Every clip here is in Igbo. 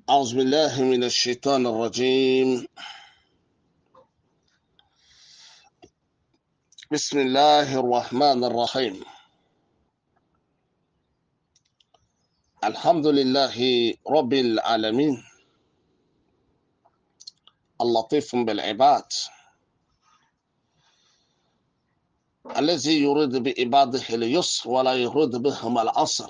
أعوذ بالله من الشيطان الرجيم. بسم الله الرحمن الرحيم. الحمد لله رب العالمين اللطيف بالعباد الذي يريد بعباده اليسر ولا يريد بهم العسر،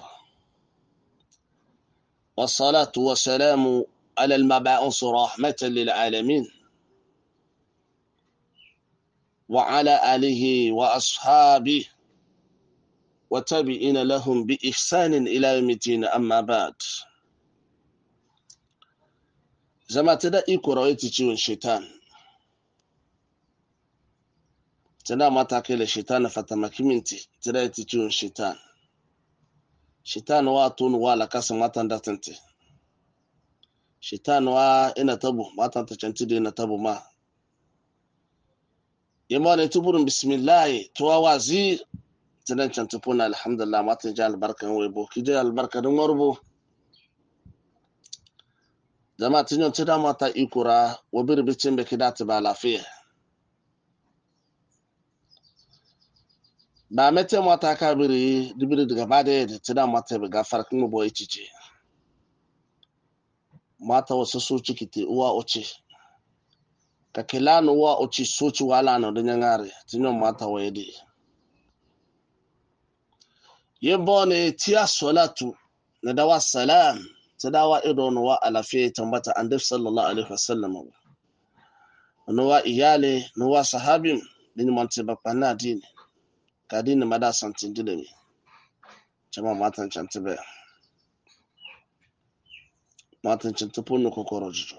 والصلاة والسلام على المبعوث رحمة للعالمين وعلى آله وأصحابه وتابعين لهم بإحسان إلى يوم الدين. أما بعد، zama ta da iko rawaiti ciwon shaitan tana mata kai da shaitan fata makiminti ta da ita ciwon shaitan wa tunu wa la kasa matan da tante shaitan wa ina tabu matan ta canti da ina tabu ma yamma ne tuburin bismillah tuwa wazi tadan canti puna alhamdulillah matan ja albarkan webo kije albarkan warbo zama tinyon ta da mata ikura wa birbicin da kidata ba lafiya ba mete mata ka biri dibiri daga ba da ta da mata ga farkin mu boye cice mata wasu su ciki te uwa oce ka kilano uwa oce so ci wala no da nyangare tinyon mata waye de yembo ne tiya salatu na dawa salam ta dawa idon wa alafiya tambata annabi sallallahu alaihi wasallam no wa iyale no wa sahabin din manti bakana dini kadini mada santin dilemi chama matan chantibe matan chantupunu kokoro jijo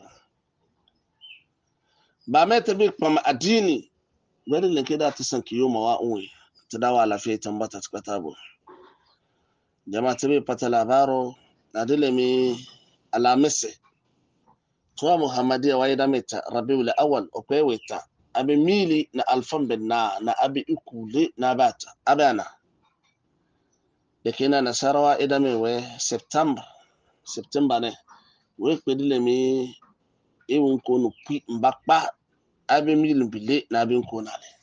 ba meta bi pam adini bari ne kida ta san kiyo mawa unwe ta dawa lafiya tambata ta katabo jama'a ta bi fata labaro na dilemi alamise tuwa muhammadiya wayi da meta rabiul awwal okweweta abi mili na alfan benna na abi ikule na bata abana da kina nasarawa idan mai we september ne we pedile mi ewun ko no pi mbakpa abi mili bile na abi ko na le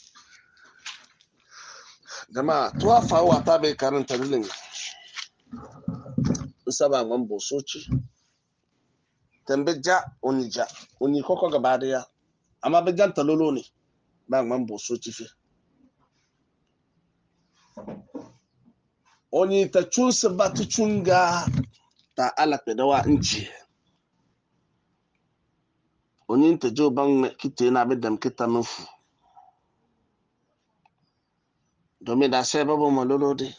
jama'a tuwa fa wa ta be karanta dilin saba mambo soci tambeja onija oni koko gaba daya amma be janta lolo ne ba mambo soci fi oni ta chunsa batu chunga ta alaka dawa inci oni ta jo ban kite na bidam kita nufu domin da sai babu malolo de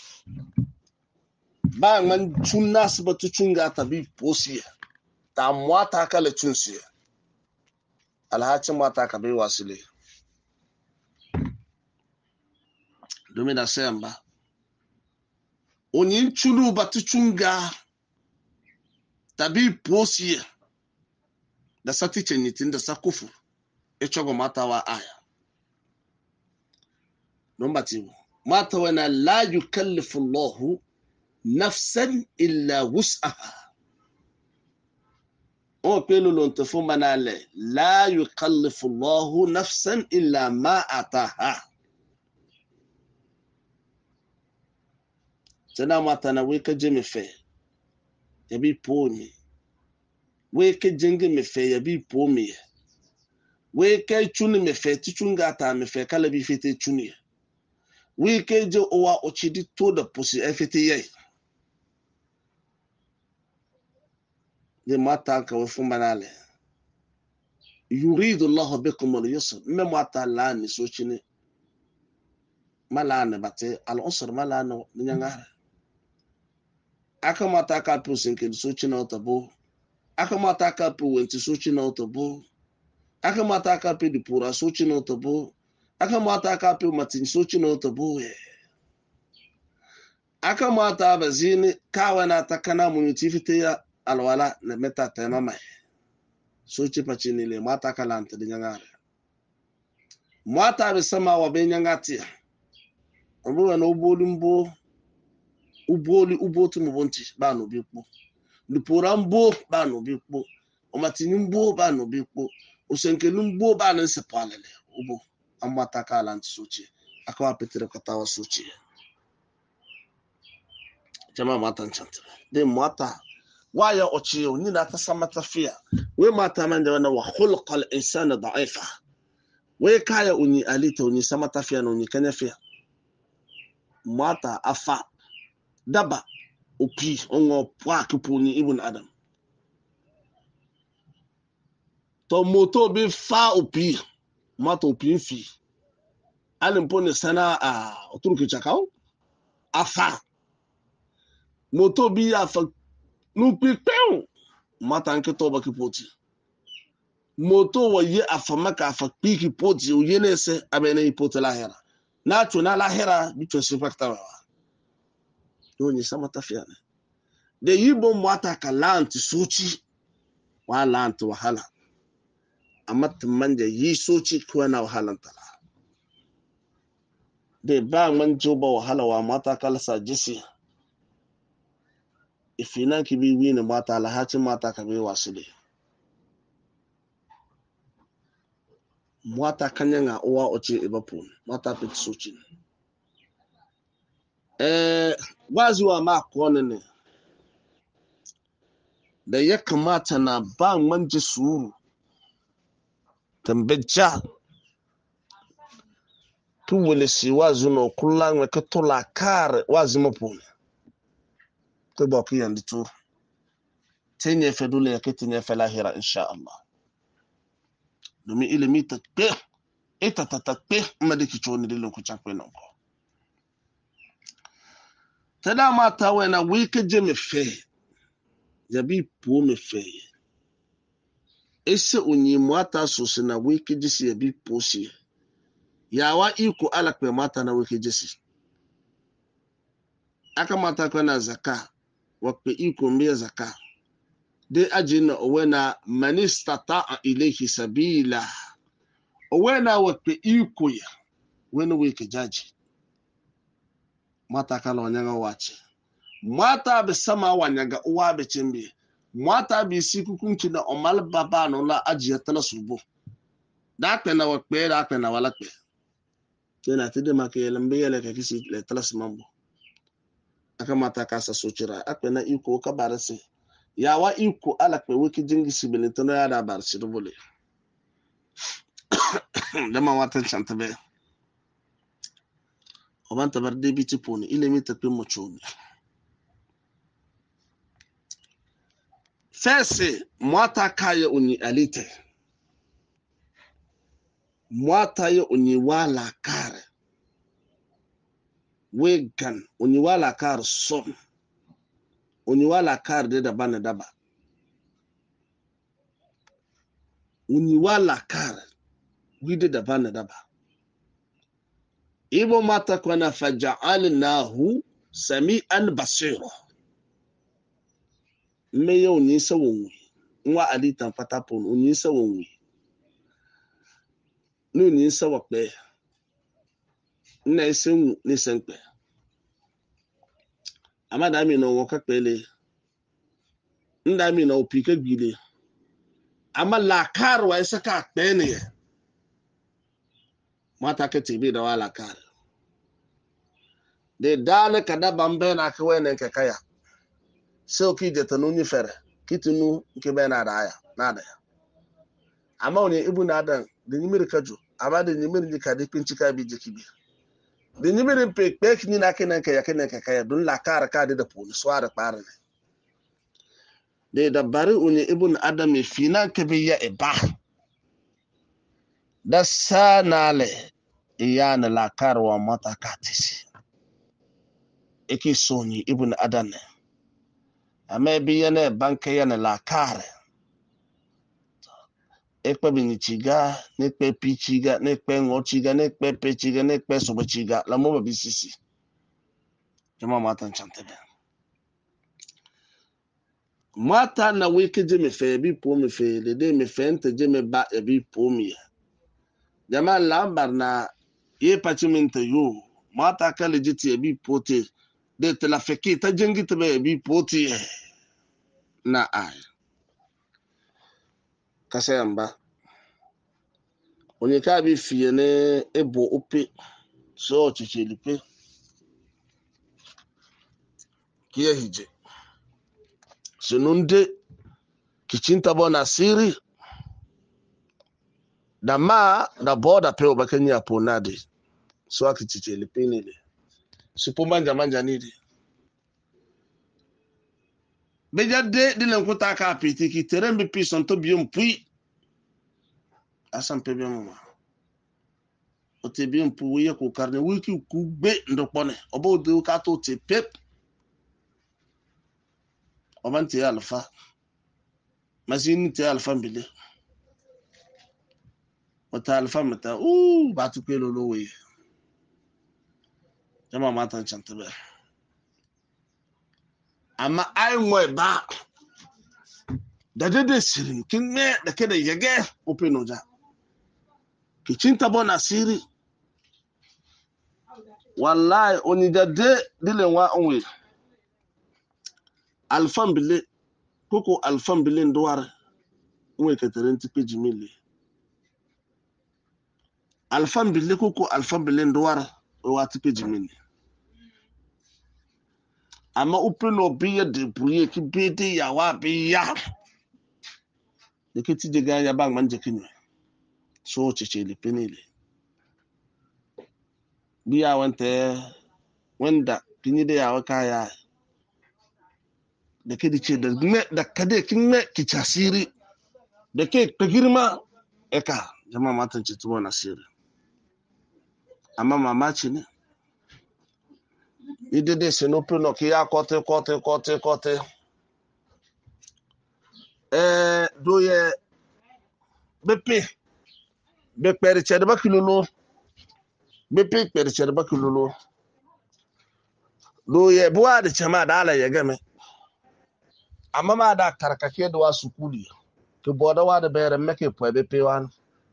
ba man chunna su batu chunga ta bi posiya ta mwata kala chunsiya alhacin mata ka bai wasile domin da sai ba oni chulu batu chunga tabi posiya da sati cenyitin da sakufu echogo mata wa aya don batibu mata wana la yukallifu Allahu nafsan illa wus'aha o pelu lon tefu manale la yukallifu Allahu nafsan illa ma ataha tana mata na weka jeme fe yabi poni weke jenge me fe yabi pomi weke chuni me fe tichunga ta me fe kala bi fete chuni weke je owa ochidi to da pusi fete ye de mata ka we fumanale yuridu Allah bikum al-yusr me mata la ni so chini malane bate al-usr malane nyangara aka mata ka pusin ke so china otabo aka mata ka pu wenti so china otabo aka mata ka pu di pura so china otabo aka mata ka pu matin so china otabo aka mata bazini kawana takana munuti fite ya alwala na meta tema so chi pachini le mata kalanta di nyangare mata be sama wa be nyangati obo na uboli ubotu mubonti ba no bi ku ni porambo ba no bi kpo o matinimbo ba no bi kpo o senkelumbo ba no sepalele ubo amata kala nsuchi akawa petere katawa suchi jama mata nchanta de mata waya ochi ni na tasamata fia we mata mande wana wa khulqal insana da'ifa we kaya uni alita uni samata fia no uni kanya fia mata afa daba opi ongo pwa kipuni ibn adam to moto bi fa opi mata opi fi alimpone sana oturuki chakao afa moto bi afa nupi pew mata nke to ba kipoti moto wa ye afa maka afa piki poti o yene se abene ipoti lahera na tuna lahera bitwe sifakta wa yoni samata fiane de yibo mwata kalanti suchi wa lanti wahala amat manje yi suchi kuwa wahala tala de ba man joba wahala wa mata kalsa jisi ifina kibi wini mata lahachi mata kabe wasile mwata kanyanga uwa oche ibapun mata pit suchi wazi wa ma kone ne da ya kamata na ba manje suru tambeja tuwele si wazi no kulangwe katola kare wazi mapune ko baki yandi tur tenye fedule ya ketenye felahira insha Allah domi ilimi takpe eta tatakpe madiki choni dilon ku chakwe nonko tada mata wena wike je me fe jabi po me fe ese onyi mwata sosi na wike jisi yabi posi yawa iko alakpe mata na wike jisi aka mata kwa na zaka wakpe iko mbia zaka de ajina owena manistata ilayhi sabila owena wakpe iko ya wena wike jaji mata kala wanyanga wache mata be sama wanyaga uwa be chembe mata be sikukunchi na omal baba no la ajiya tala subo dakpe na wakpe dakpe na walakpe tena tide makele mbele ka kisi le tala simambo aka mata kasa sochira akpe na iko ka barase yawa iko alakpe wiki jingi sibele tono ya da barse dubule dama watan chantabe obanta barde biti poni ile mi tape mochoni fese mwata kaya uni alite mwata ya uni wala kare wegan uni wala kare son uni wala kare de daba na daba uni wala kare wide daba na daba ibo mata kwana faja'alnahu sami'an basira meyo uni sawunwi nwa alita patapon uni sawunwi nuni sawakpe na esenwu ni senkpe amada mi no woka pele nda mi no pike gbile ama la karwa esaka pene mata ke tibi da wala kar de dale kada bambe na kwene ke kaya so ki de tanu ni fere kitunu ke be na da ya nada ama oni ibu na dan de nyimiri kaju ama de nyimiri ni kadi pinchika bi jekibi de nyimiri pek ni na kenan ke yakene ke kaya dun la kar ka de poni swara pare de da bari oni ibn adam fina ke bi ya eba da sanale iyana la karwa mata katisi eki soni ibn adam ame bi yana banke yana la kare ekpe binichiga nekpe pichiga nekpe ngochiga nekpe pechiga nekpe sobochiga la mo bisisi jama mata chantebe mata na weke je me fe bi po me fe le de me fe nte je me ba e bi po mi jama lambar na ye pachimente yo mata ka legiti e bi pote de te la feki ta jengi te be bi poti na ai kasayamba onyeka bi fie ne ebo ope so chichelipe kia hije sununde kichinta bona siri da ma da boda pe obakanya ponade so akichichelipe nile supomba manja nile beja de dilen kuta ka piti ki terembe pi sonto biom pui asan pe biom o te biom pui ya ko karne wiki ku be ndopone obo de ka to te pep obanti alfa masini te alfa mbile o ta alfa mata ba tu pelo lo we jama matan chanta be amma ai ngwe ba da dede sirin kin me da ke da yage open oja kichinta bona siri wallahi oni da de dilen wa onwe alfa mbile koko alfa mbile ndwar nwe keteren tipe jimile alfa mbile koko alfa mbile ndwar wa tipe jimile ama open no biye de bruye ki bede ya wa biya de kiti de ga ya bang manje kinwe so chicheli penile biya wante wanda kinyi de ya waka ya da ke dice da ne da kade kin ne ki tasiri da ke girma eka jama'a matan ce tuwo na sirri amma mamaci ne ide de se no pino ki ya kote doye be pere che de bakilolo bepe pere che de bakilolo doye buwa da chama da ala ya game amma ma da karkake da wasu kuli to boda wa da bayar make po bepe wan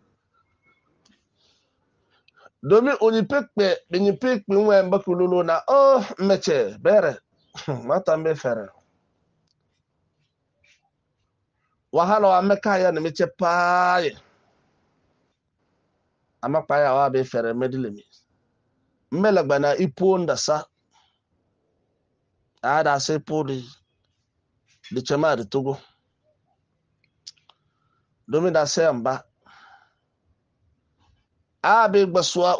domi oni pekpe ni pekpe nwe bakilolo na meche bere mata mbe fere wahala wa meka ya na meche paaye ama paya wa be fere medilemi mmela gbana ipo ndasa ada se poli de chama de togo domi da se amba abe gbaswa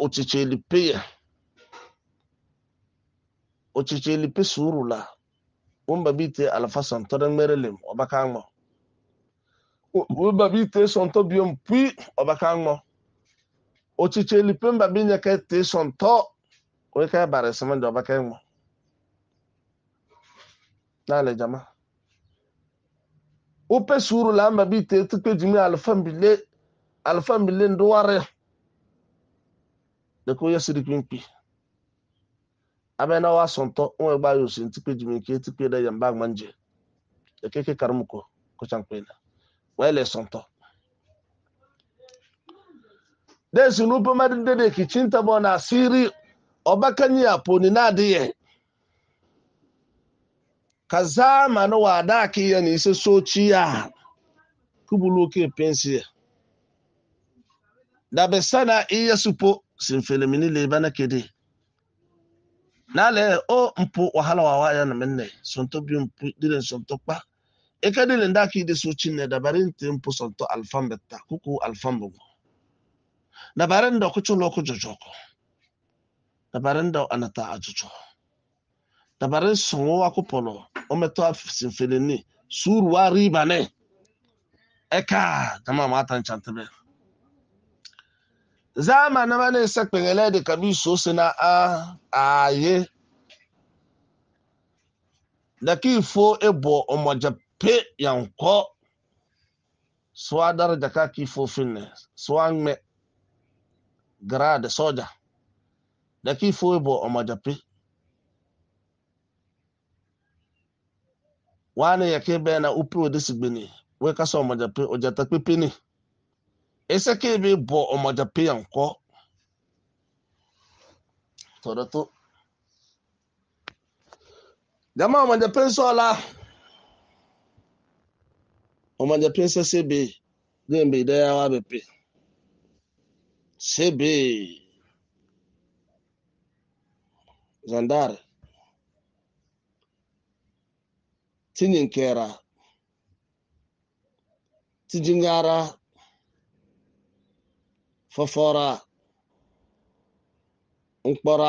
ochicheli pe surula umba bite alfasan to den merelem obakanmo umba bite sonto biom pui obakanmo ochicheli pe mba binya ke te sonto o ka bare semen do obakanmo nale jama upe surula mba bite tupe jimi alfambile ndware de ko yesiri pimpi abena wa sonto o gba yo sin tupe jimi ke tupe da yamba manje de keke karmuko ko champena wele sonto desi nupe madinde de kichinta bona siri obakanyi aponi na adiye kazama no wada ki ya ni se sochi ya kubulu ke pensi da besana iya supo sinfelemini lebana kede nale mpo wahala wa ya na menne sonto bi mpo dire sonto pa e kadile ndaki de sochi ne da barinte mpo sonto alfambeta kuku alfambo da baranda kuchulo kujojoko da baranda anata ajujo da barin songo wa kupolo o meto sinfeleni suru wa riba ne eka tama matan chantabe zama na bane sekpengele de kabi so sena aye da ki fo ebo omoja pe yanko so adar da ka ki fo finne so anme grade soja da ki fo ebo omoja pe wane yake bena upi odesigbeni we kaso omoja pe ojata pepe ni ese ke be bo omoja pe yanko todoto jama omoja pe sola Omaja pensa sebe dembe daya wa bepe sebe zandare tininkera tijingara fofora nkpora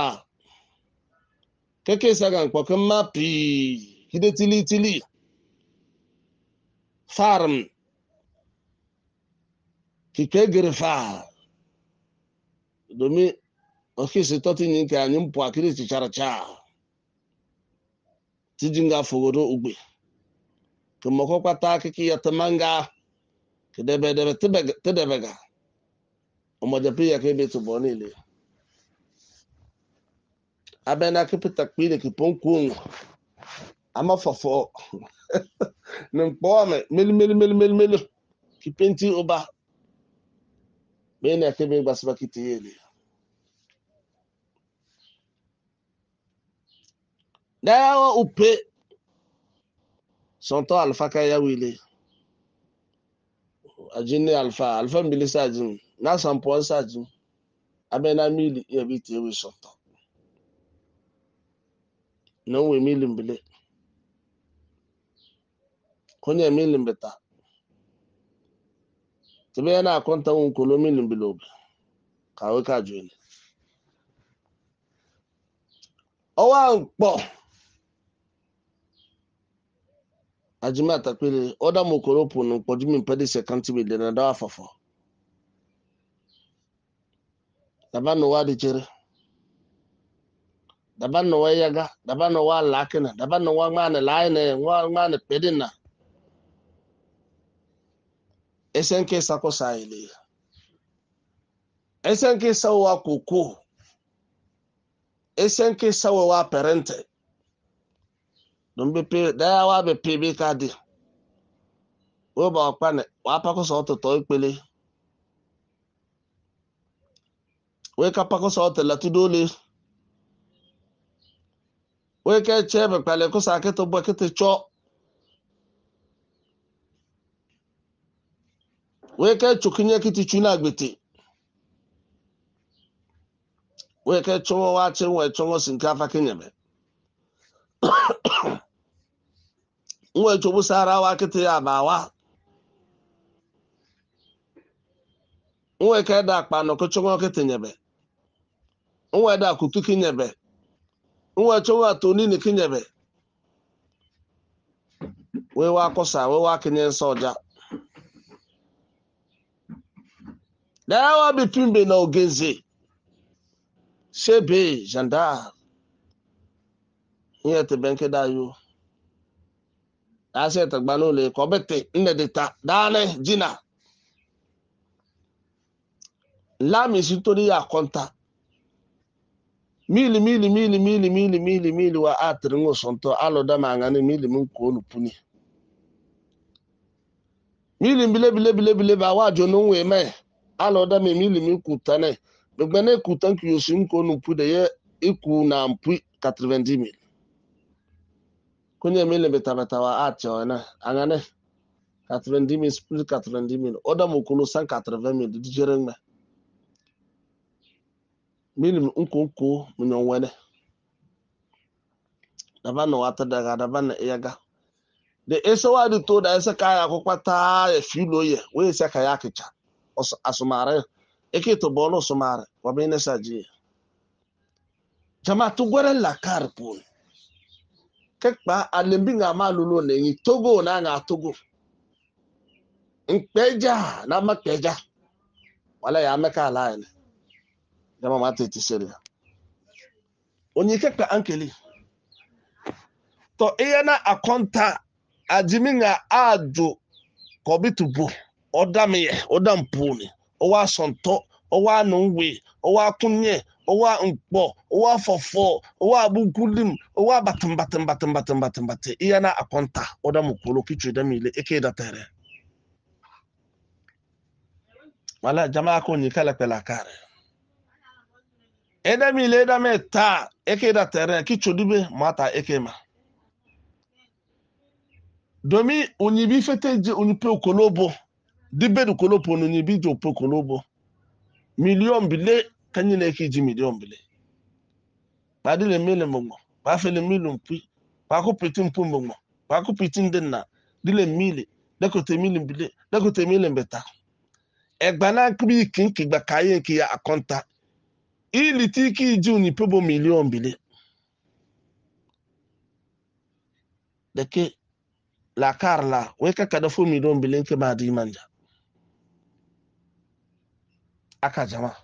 keke saga nkpokon mapi hide tili farm kike gerfa domi okisi toti ninka anyi mpo akiri chicharacha tijinga fogodo ugbe kemoko kwata kiki yatamanga kedebe tedebega omojapi ya kebe tubonile abena kipita kpile kiponkung ama fofo nempome meli kipenti oba bene kebe basba kitiyele dawo upe sonto alfa kaya wile ajini alfa mbilisa ajin na sampo sajin abena mili ya biti ewe sonto no we mili mbile konya mili mbeta tebe na akonta un kolo mili mbilo kawe ka jweni owa nkpo ajima takwile oda mokoro punu pojumi mpedi sekanti wile na dawa fofo dabano wa di chere dabano wa yaga dabano wa lakina dabano wa ngane laine wa ngane pedina esenke sako saile esenke sawa koko esenke sawa wa parente don bepe daya wa bepe be kadi wo ba okpane wa pako so to ipele we ka pako so to latudole we ke chebe pale ko saketo bo kete cho we ke chukinye kiti chuna agbete we ke chonwo wa chenwe chonwo sinkafa kenyebe nwe chobu sara wa kete ya bawa nwe ke da kpano ko chonwo kete nyebe nwe da kutu kinyebe nwe chonwo atoni ni kinyebe we wa kosa we wa kinye soja dawa bitumbe na ogenze shebe janda nyete benke dayo ase tagbano le kobete ndedeta dane jina la mi sitori ya konta mili wa atri ngo sonto alo da mangane mili mun ko nu puni mili bile ba wa jono we me alo da me mili mi kutane begbene kutan ki yosim ko nu pu de ye iku na mpui 90,000 kunye mili beta wa atio na angane 90,000 split 90,000 oda mo kuno 180,000 di jereng me mili nko munyo wene dabana wata daga dabana iyaga de esa wadi to da esa kaya ko kwata ya filo ye we esa kaya kicha asumare eke to bolo sumare wa bene saji jama to gwere la karpun kekpa alembinga malulo ne ni togo na nga togo nkpeja na makpeja wala ya meka ala ne jama mate tiseria onye kekpa ankeli to iyana akonta ajiminga adu kobitubu odamiye odampuni owa sonto owa nungwe owa kunye owa nkpo owa fofo owa bukulim owa batim iyana akonta odamukolo kichu damile eke datere wala jamaa ko ni kala pela kare edamile edameta eke datere kichu dibe mata ekema domi unyibi feteje unipe okolobo dibe du kolopo unyibi jo pe okolobo million bile kanyine kiji million bile badile mele mongo ba fele million pi ba ko pitin pumbo ba ko pitin denna dile mille dakote million bile dakote million beta egbana kbi kinki gba kaye ki ya akonta ili tiki ji unipe bo million bile deke la karla weka kada fo million bile ke ba di manja aka jama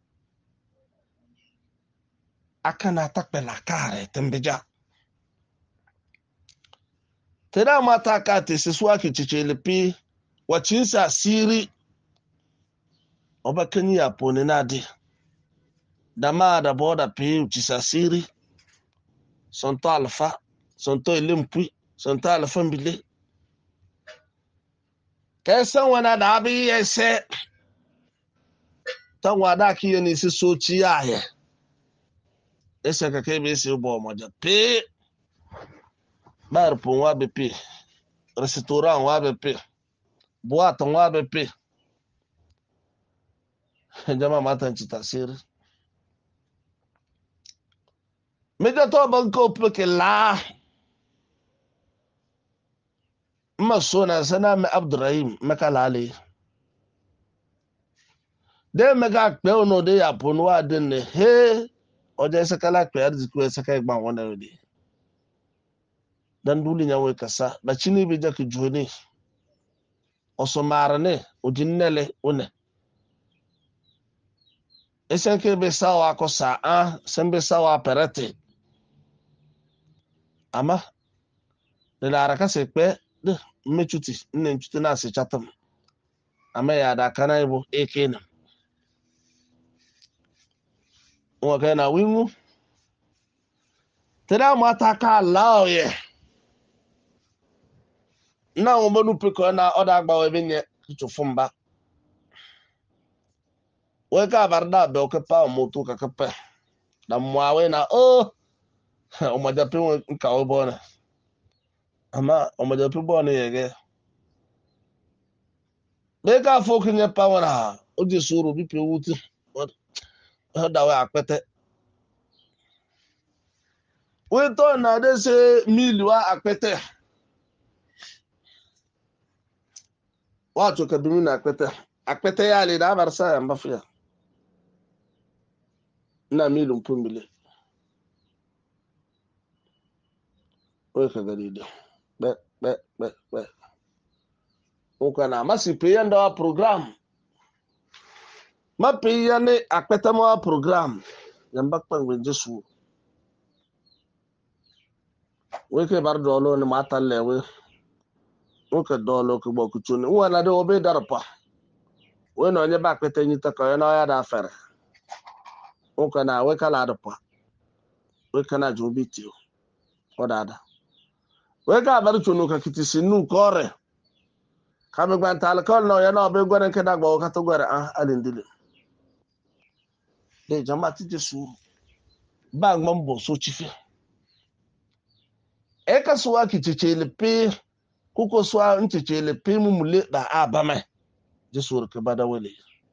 aka na takpe la kare tembeja teda mata ka te se swa ki chichele pi wachinsa siri obakani ya pone nadi dama da boda pi uchisa siri sonto alfa sonto elempui sonto alfa mbile kesa wana da abi yese tangwa da ki yeni si sochi yaye ese ka kebe si bo moja pi bar pon wa be pi restaurant wa be pi boîte wa be pi jama matan ci tasiri meja to banko peke la masona sana me Abdurrahim makalale de mega pe ono de yapon wa de ne he oje sakala pe arziki we saka igba wona de dan duli nyawe kasa da chini bi jak joni osomarane ojinnele one esenke be sawa ko sa a sembe sawa perete ama de la raka se pe de mechuti nne nchuti na se chatam ama ya da kana ibo ekena o ka na wingu tera mata ka laoye na o monu peko na oda gba we binye kichufumba we ka barda be o ka pa moto ka pa da mwawe na o o majape nka o bona ama o majape bona yege be ka fo kinye pa wana o je suru bi pe wuti o da we apete we to na de se mili wa apete wa to ka dumi na apete ya le da barsa ya mbafia na mili mpumbile we ka gari da be o kana masi pe yanda wa program ma pe yane apete mo program yamba kpangwe jesu we ke bar dolo ni mata lewe o ka dolo ko bo ku chuni wala de obe darpa we no nye ba apete nyi ta ko na ya da fere o kana we kala darpa we kana jobiti o dada we ka bar chunu ka kitisi nu kore ka be gban tal ko no ya no be gore ke dagbo ka to gore alindile de jama ti jesu ba ngom bo so chife e ka suwa kichechele pe kuko suwa nchechele pe mu mule da abama jesu ke bada wele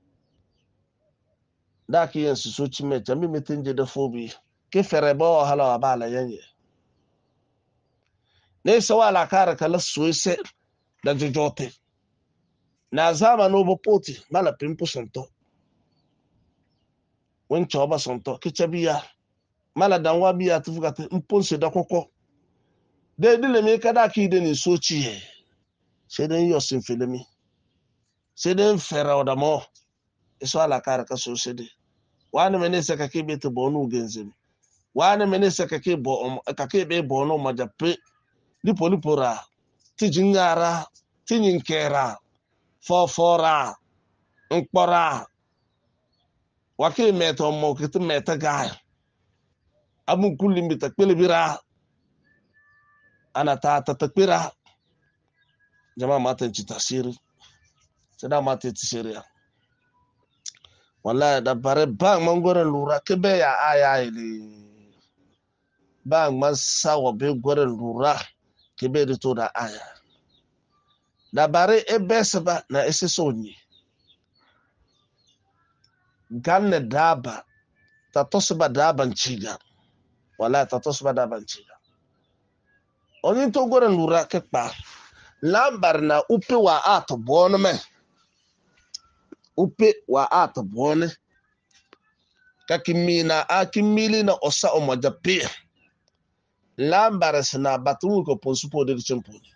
da ki yen so chime jami metenje da fobi ke fere bo hala ba la yenye ne sawala kare kala suise da jojote na zama no bo poti mala pimpo sonto wen choba sonto ke chabiya mala danwa biya tufugate mponse da kokko de dile me kada ki de ni sochi ye seden yo sin filemi seden fera oda mo eso ala kare ka so sede wani mene saka ke bete bonu genzem wani mene saka ke bo ka ke be bono majape lipora tijingara tinyinkera fofora nkpora wake meto mo kete meta ga amun kulli bita kwelbira ana ta takpira jama matan ci tasiri sada mata ci siriya wallahi da bare ba mangoren lura ke be ya aya ile ba man sawa be goren lura ke be to da aya da bare ebesba na esesonyi ganne daba tatosba daba nchiga wala tatosba daba nchiga oni to gore lura ke pa lambar na upe wa ato bono me upe wa ato bone kakimina akimili na osa omoja pe lambar sna batu ko ponsupo de chimpuni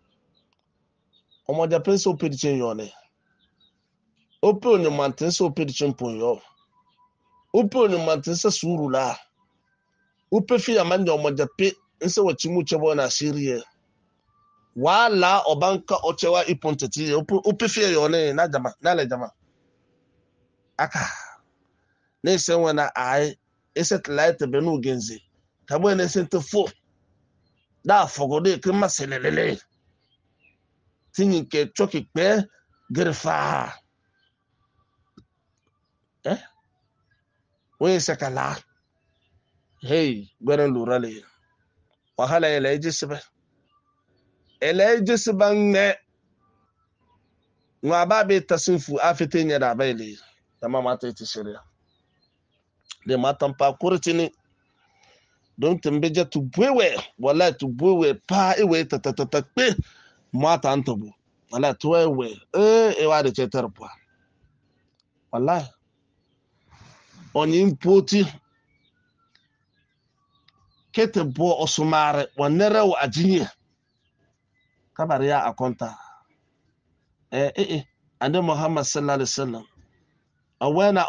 omoja pe so pe chen yone ope onye mantin so pe chimpuni yo upe onye mantin sa surula upe fi amande omoja pe nse wachimu chebo na sirie wala obanka ochewa iponteti upe fi yone na jama na le jama aka nese wana ai satellite benu genzi kabo ne sente fo da fogode kema selelele tinyi ke choki pe gerfa we sekala hey gweren lurale wahala ele jisiba ne ngwa babe tasinfu afite nya da baile tama mata iti shirya de matan pa kurtini don tembeje tu bwewe wala tu bwewe pa ewe tatatakpe mata antobu wala tu wewe ewa de cheter pa wala oni impoti kete bo osumare wanere wa ajinye kabari ya akonta ande Muhammad sallallahu alaihi wasallam awena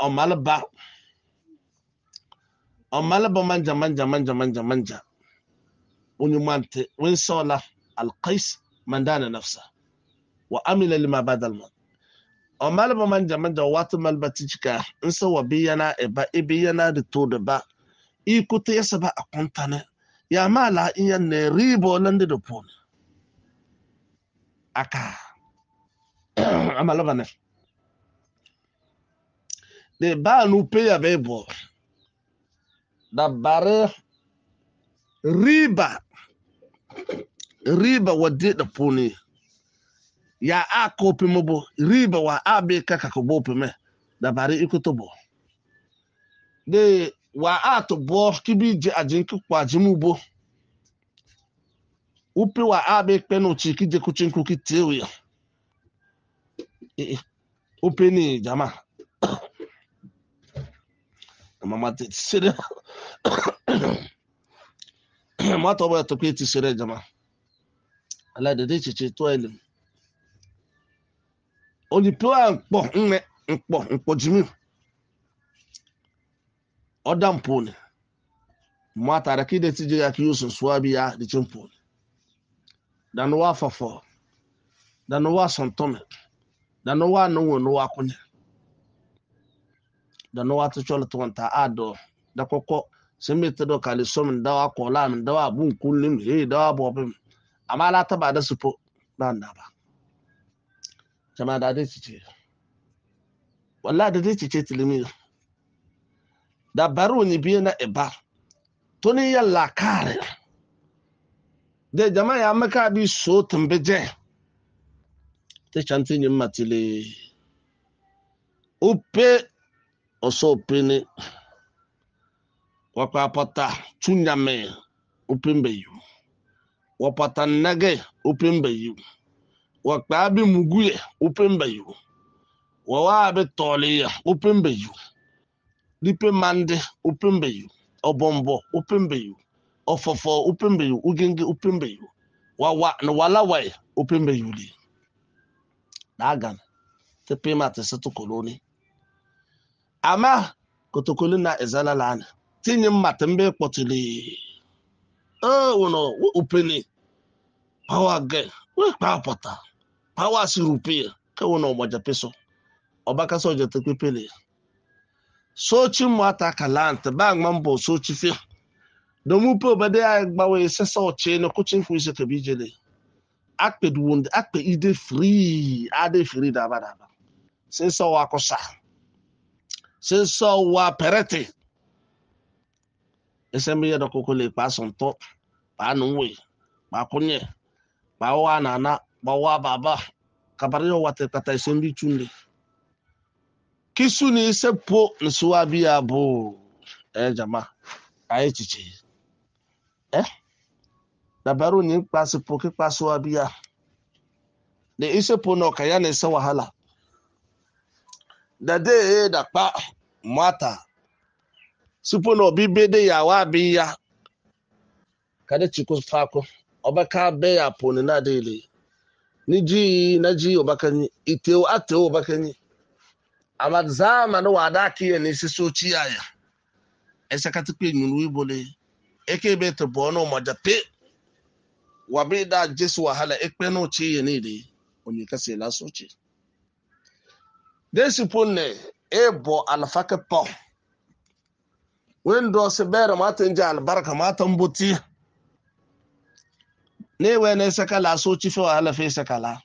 omalba manja unyumante winsola alqais mandana nafsa wa amila lima badal man omalba manja watu malbatijka insa wabiyana ibiyana de to de ba ikuta yasaba akontane ya mala iya ne ribo lande de pon aka amalba ne de ba nu pe ya bebo da bare riba wade da poni ya a kopi mobo riba wa abe kaka ko bope me da bare ikuto bo de wa ato bo kibi je ajinku kwa jimu bo upi wa abe peno chiki je kuchinku kitewe upi ni jama mama te sere mata ba to kweti sere jama ala de de chichi to elim oni plan nkpo jimi odam poni mata rakide tije ya kiyusun swabiya de chimponi dan wa fafo dan wa sontome dan wa no wa kunya dan wa to cholo to wanta ado da koko semete do kali som da wa kola min da wa bun kullum da wa bobim amma la ta ba da supo dan da ba jama'a da dai cice wallahi da dai cice tilimi da baro ni biye na eba to ni yalla kare de jama'a ya maka bi so tambeje te chantin yin matile upe oso pini wakwa pata chunyame upimbe yu wapata nage upimbe yu wakwa abi muguye upimbe yu wawa abi toliya upimbe yu lipe mande upimbe yu obombo upimbe yu ofofo upimbe yu ugenge upimbe yu wawa na walawai upimbe yu li dagan te pema te setu koloni ama kotokoli na ezala lana tinye matembe potili wono upeni power ge we power pota power sirupia ka wono moja peso obaka soje te pepele sochi mwata kalante bang mambo sochi fi domu po bade agbawe sesa oche no kuchin fu ise kabijele akpe duwonde akpe ide free ade free daba sesa wa kosa sesa wa perete esembe ya dokokole pa sonto pa nunwe pa kunye pa wa nana pa wa baba kabariyo wate kata sembi chunde kisuni sepo nsuabia bo jama aye chichi dabaru ni kpasi po ki kpaso abia de isepo no kaya ne se wahala dade da pa mata supo no bibede ya wa biya kada chiku fako obaka be ya po ne na dele ni ji na ji obakani iteo ateo obakani amad zama no wada ki ne sisochi aya esakati pe nyunu ibole ekebe to bono mojape wabida jesu wahala ekpe no chi ye ne de onye kase la sochi desi ponne ebo alfaka po wendo se bere mata nja albarka mata mbuti ne wene sakala sochi fe wahala fe sakala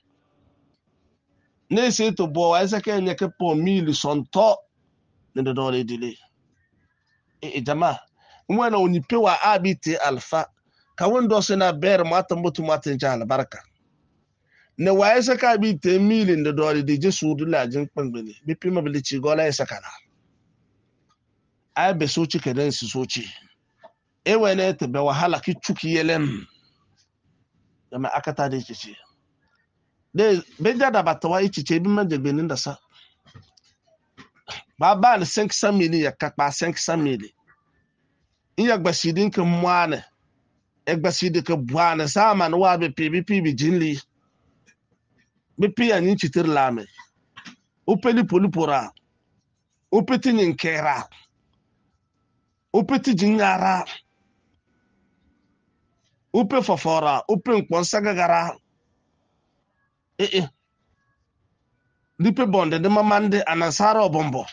ne se to bo wa saka nye ke po mili sonto ne de dole dile jama mwana onipe wa abite alfa ka wendo se na bere mata mbutu mata nja albarka ne wa saka abite mili ne dole de jesu dula jin kpangbele bi pima bilici gola ya sakala ai be sochi kedan si sochi wene te be wahala ki chuki yelem yama akata de chichi de beja da batawa ichiche bi manje gbenin da sa ba ne 500 mili ya kakpa 500 mili iya gbasidin ke mwane gbasidi ke buane sama no wa be bi jinli bi pi ani chitir lame upeli polupora upeti nyinkera upeti jinyara upe fofora upe nkponsagagara lipe bonde de mamande anasara obombo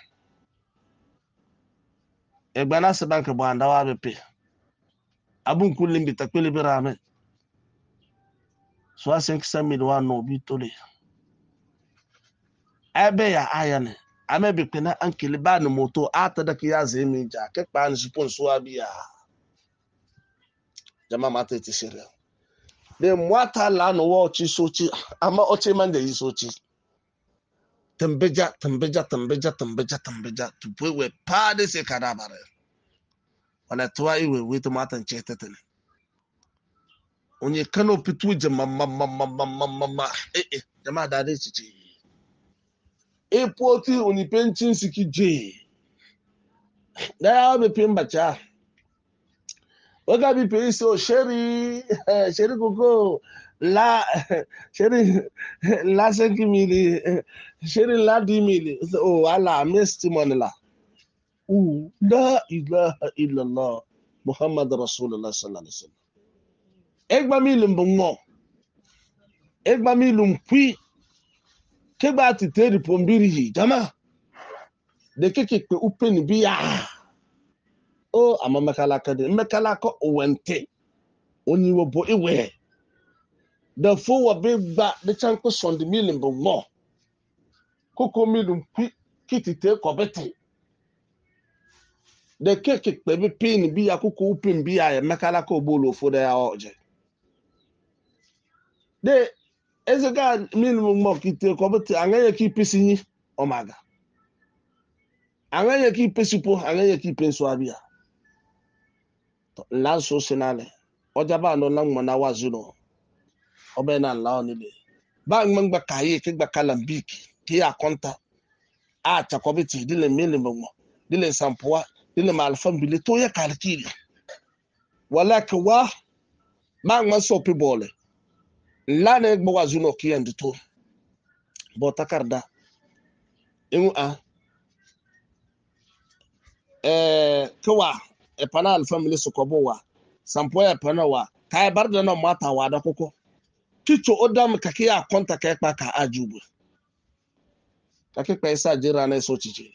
egbana se bank banda wa bepe abun kullin bi takwili birame so 500 mil wa no bi tole ebe ya ayane ame bi pena ankele ba no moto ata da kiya zemi ja ke pa ni sponsor abia jama mate ti sere de mwata la no wo chi sochi ama oche mande yi sochi tembeja tupwe pa de se kadabare wala tuwa iwe wetu matan chetetene onye kano pitu jama jama da de chichi poti oni penchin siki je da ya be pimbacha oga bi pe so sheri koko la sheri la 5 mili sheri la 10 mili oh ala testimony la la ilaha illallah muhammad rasulullah sallallahu alaihi wasallam egba mili mbongo egba mili mpui keba ti teri pombiri jama de keke pe upeni biya ama mekalaka de mekalaka owente oni wo bo ewe the fo wa be gba de chanko sonde mili mbongo koko mili mpui kitite kobete de keke pe bi pin biya koko upin biya ya mekalaka obolo fo de ya oje de ezega mili mbongo kitite kobete anganye ki pisinyi omaga anganye ki pesipo anganye ki penso abia la so senale ojaba no na ngwana wazuno obena la onile ba ngba kaye ke gba kalambiki ke akonta a chakobiti dile mili mbongo dile sampoa dile malfa mbile to ya kalkili wala ke wa ma ngma so pe bole la ne gbo wazuno ke ndito bo takarda inu kewa panel family sokobo wa sampo ya panawa kai barda na mata wa da koko kicho odam kake ya konta kai pa ka ajubu kake pa isa jira na so chiche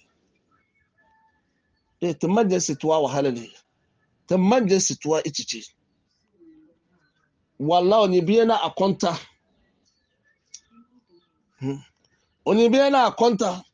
tamaje sitwa wahala ne tamaje sitwa ichiche wallahi ni biye na akonta oni biye na akonta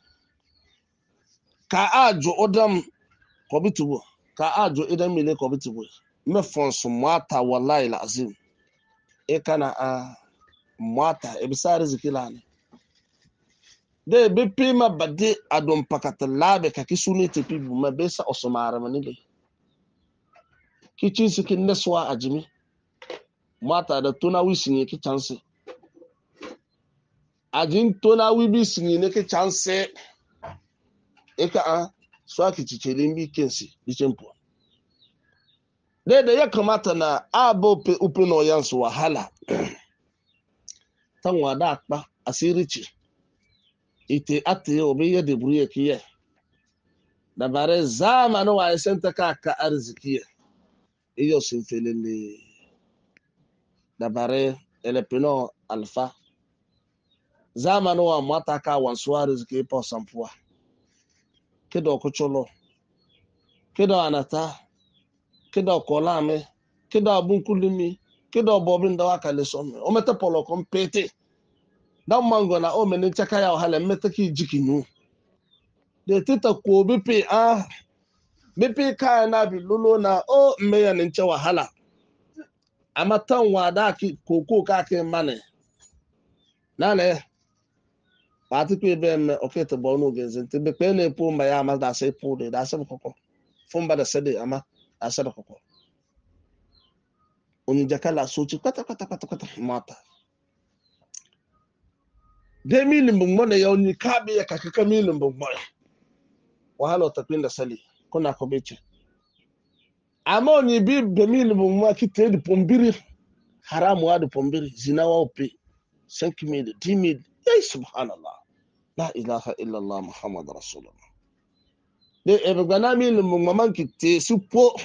ka ajo odam kobitubo ka ajo idan mile kobitubo me fonso mata wallahi lazim kana mwata ebisa riziki lani de be pima bade adon pakata labe ka kisuni te pibu ma besa osomara manile kichin sikin neswa ajimi mwata da tona wisinye ki chance ajin tona wibi sinye ne ki chance eka a swa kichichele mbi kensi dichempo da ya kamata na abo upe no yansu wahala tan wada akpa asirichi ite ate obi ya de buriye kiye da bare zamanu wa senta ka arziki iyo sinfelele da bare elepino alfa zamanu wa mata ka wansu arziki po sampua kedo kucholo kedo anata kedo kolame kedo abunkulumi kedo bobin da wakale some o meta polo kompete dan mango na o menin chaka ya wahala meta ki jikinu de tita ko bipe bipe kaya na bi lolo na o meya nin cha wahala amma tan wada ki koko ka ke mane nane pati pe be me okay to bonu genzen te be pe ne po mba ya ma da sai po de da sai koko fumba da sade amma da sai koko oni jakala sochi kwata mata de milin bugmo ne yauni kabe ya kakaka milin bugmo wahala ta pinda sali kuna ko beche amma oni bi be milin bugmo ki te di pombiri haramu wa di pombiri zina wa ope 5,000 10,000 ya subhanallah la ilaha illa allah muhammad rasulullah de ebe gana milin bugmo man ki te supo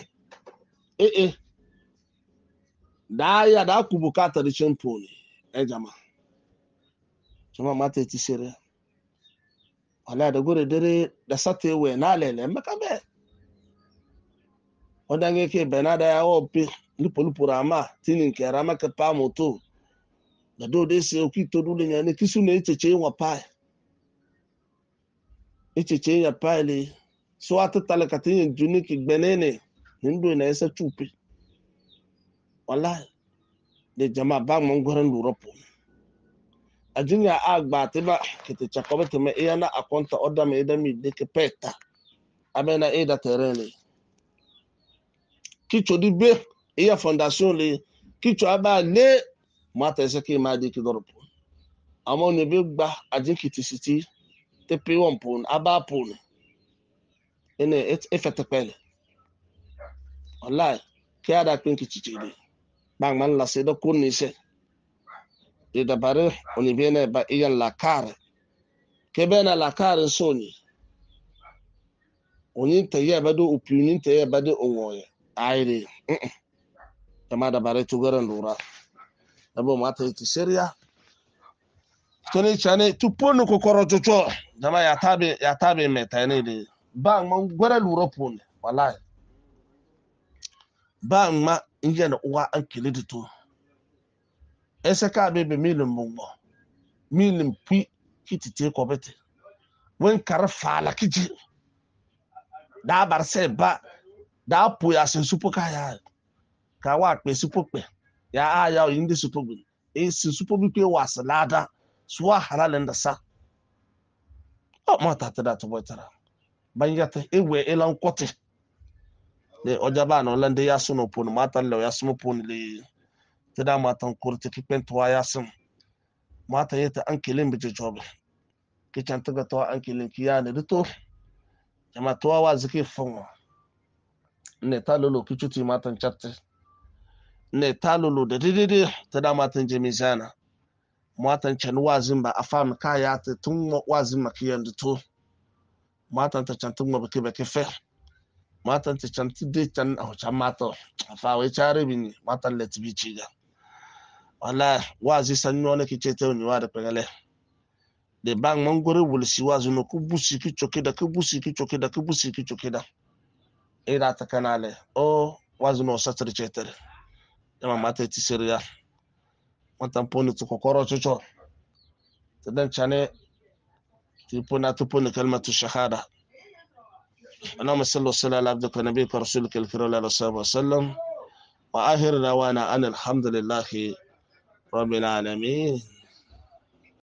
da ya da ku bukata da cimpo ne jama'a mata ti sere wala da gure dare da sate we na lele maka be odange ke benada ya opi lupura ma tinin ke rama ka pa moto da do de se okito dule nya ne kisu ne echeche wa pa echeche ya pa le so atala katin juni ki benene ndo na esa chupi wala de jama'a ba mon goran luropo ajinya agba tiba kete chakobe teme yana akonta oda me ida mi de ke peta abena ida terene kicho di be iya fondation le kicho aba le mata ese ke ma de ki doropo amo ne be gba ajin kitisiti te pe won pon aba pon ene efete pele wallahi ke ada pin kichichile bang man la se do kunni se e da bare oni bene ba iyan la kare ke bena la kare soni oni te ye ba do opinion te ye ba de onwoye aire kama da bare tugaran lura abo mata yi seriya kene chane tuponu kokoro chocho jama ya tabe meta ne de ba man gwara lura pon wallahi ba ma inje na uwa an kile to ese ka be milin mumbo milin pi kitite ko bete wen kar fala kiji da bar se ba da pu ya sin supo ka ya ka wa pe supo pe ya aya indi supo bi sin supo bi pe wasalada suwa halalan da sa o mata ta da to botara ban yata ewe elan kote de ojaba no lande ya suno pon mata le ya sumo pon le tada matan kurti ki pentwa ya sun mata yata an kilin bi jobe ki canta ga to an kilin ki ya ne to jama to wa zike fon ne ta lolo ki chuti matan chatte ne ta lolo da dede tada matan jemisana matan chan wazin ba afam kaya ta tun wazin makiyan da to matan ta cantun ma bake bake fe matan ta cantu de can a can mata fa wai chare bini matan letbi ciga wala wazi sanyo ne kice ta ni wa da pengale de bang mangore wulsi wazi no kubusi ki chokeda kubusi ki chokeda kubusi ki chokeda ira ta kanale o wazi no satri chetere dama mata ti seriya matan poni to kokoro chocho dan chane ti pona to poni kalmatu shahada اللهم صل وسلم على عبدك ونبيك ورسولك الكريم على صلى الله عليه وسلم وآخر دعوانا أن الحمد لله رب العالمين.